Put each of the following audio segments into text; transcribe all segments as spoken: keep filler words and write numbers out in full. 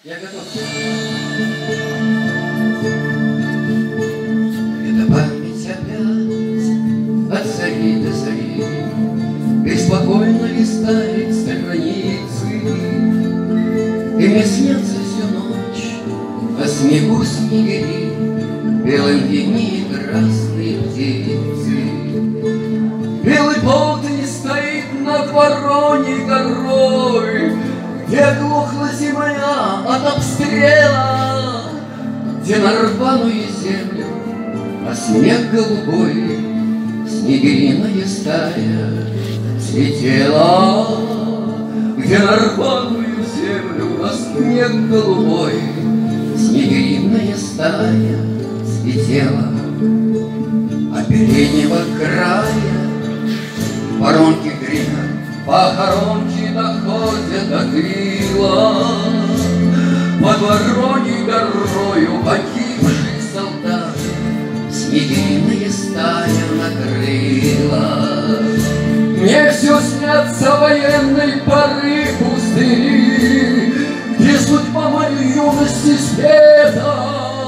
Я готов. Это память опять от зари до зари беспокойно листает страницы, и мне снятся всю ночь на снегу снегири, белым вини красные птицы. Белый полдень стоит над Вороньей горой, где глухла земля от обстрела, где на рваную землю, а снег голубой, снегириная стая слетела. Где на рваную землю, а снег голубой, снегириная стая слетела. А переднего края воронки гремят, похоронки доходят до тыла. Под Вороньей горою погибших солдат снегириная стая накрыла. Мне все снятся военной поры пустыни, где судьба моей юности света.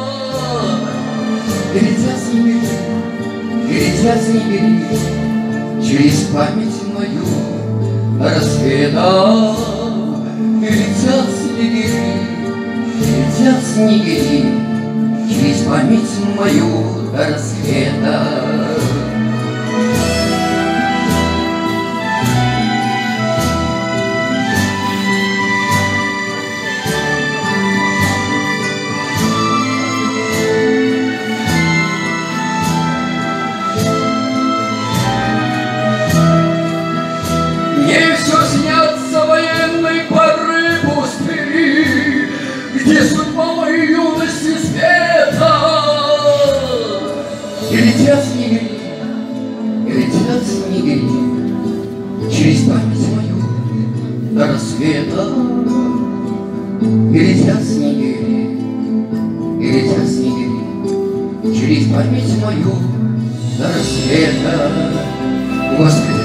И летят снегири, и летят снегири через память мою рассвета. И летят снегири, и летят снегири через память мою до рассвета. Мне все снятся военной поры пустыри, где судьба моей юности света. И летят снегири, и летят снегири через память мою до рассвета. И летят снегири, и летят снегири через память мою до рассвета. Господи,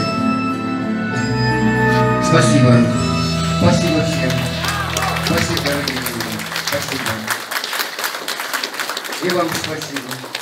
спасибо. Спасибо всем. Спасибо, дорогие друзья. Спасибо. И вам спасибо.